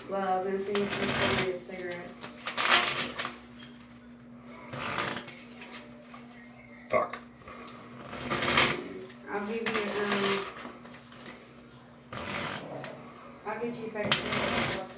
Well, I was gonna see if you still need a cigarette. Fuck. I'll give you, I'll get you back to